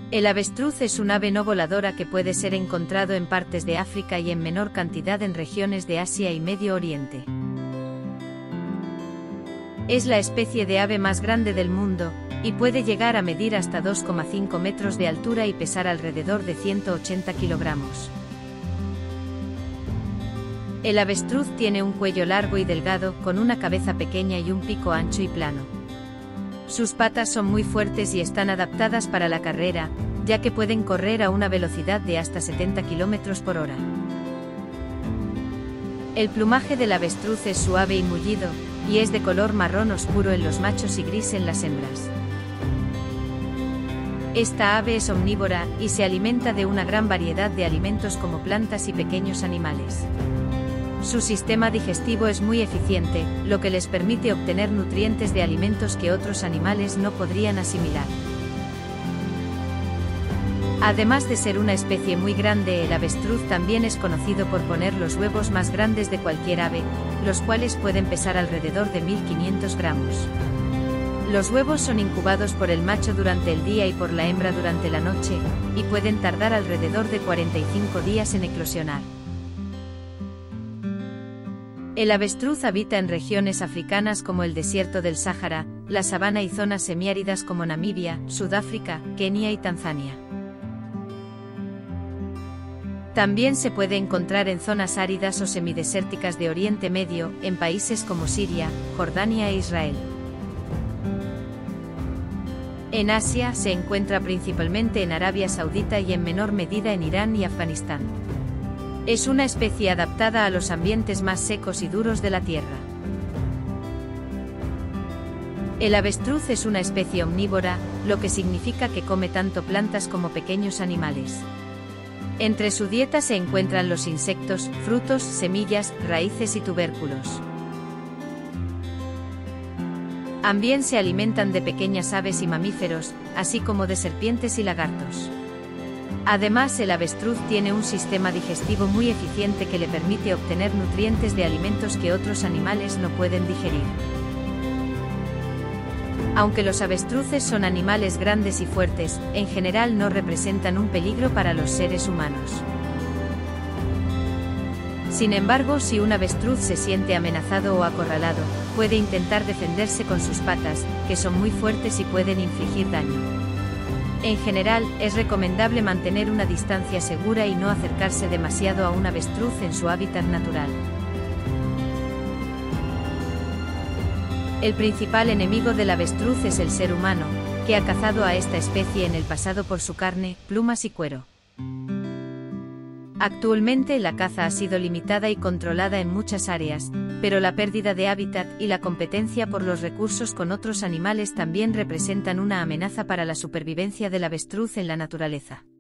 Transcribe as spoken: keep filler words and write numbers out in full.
El avestruz es un ave no voladora que puede ser encontrado en partes de África y en menor cantidad en regiones de Asia y Medio Oriente. Es la especie de ave más grande del mundo, y puede llegar a medir hasta dos coma cinco metros de altura y pesar alrededor de ciento ochenta kilogramos. El avestruz tiene un cuello largo y delgado, con una cabeza pequeña y un pico ancho y plano. Sus patas son muy fuertes y están adaptadas para la carrera, ya que pueden correr a una velocidad de hasta setenta kilómetros por hora. El plumaje del avestruz es suave y mullido, y es de color marrón oscuro en los machos y gris en las hembras. Esta ave es omnívora, y se alimenta de una gran variedad de alimentos como plantas y pequeños animales. Su sistema digestivo es muy eficiente, lo que les permite obtener nutrientes de alimentos que otros animales no podrían asimilar. Además de ser una especie muy grande, el avestruz también es conocido por poner los huevos más grandes de cualquier ave, los cuales pueden pesar alrededor de mil quinientos gramos. Los huevos son incubados por el macho durante el día y por la hembra durante la noche, y pueden tardar alrededor de cuarenta y cinco días en eclosionar. El avestruz habita en regiones africanas como el desierto del Sáhara, la sabana y zonas semiáridas como Namibia, Sudáfrica, Kenia y Tanzania. También se puede encontrar en zonas áridas o semidesérticas de Oriente Medio, en países como Siria, Jordania e Israel. En Asia se encuentra principalmente en Arabia Saudita y en menor medida en Irán y Afganistán. Es una especie adaptada a los ambientes más secos y duros de la Tierra. El avestruz es una especie omnívora, lo que significa que come tanto plantas como pequeños animales. Entre su dieta se encuentran los insectos, frutos, semillas, raíces y tubérculos. También se alimentan de pequeñas aves y mamíferos, así como de serpientes y lagartos. Además, el avestruz tiene un sistema digestivo muy eficiente que le permite obtener nutrientes de alimentos que otros animales no pueden digerir. Aunque los avestruces son animales grandes y fuertes, en general no representan un peligro para los seres humanos. Sin embargo, si un avestruz se siente amenazado o acorralado, puede intentar defenderse con sus patas, que son muy fuertes y pueden infligir daño. En general, es recomendable mantener una distancia segura y no acercarse demasiado a un avestruz en su hábitat natural. El principal enemigo del avestruz es el ser humano, que ha cazado a esta especie en el pasado por su carne, plumas y cuero. Actualmente la caza ha sido limitada y controlada en muchas áreas, pero la pérdida de hábitat y la competencia por los recursos con otros animales también representan una amenaza para la supervivencia del avestruz en la naturaleza.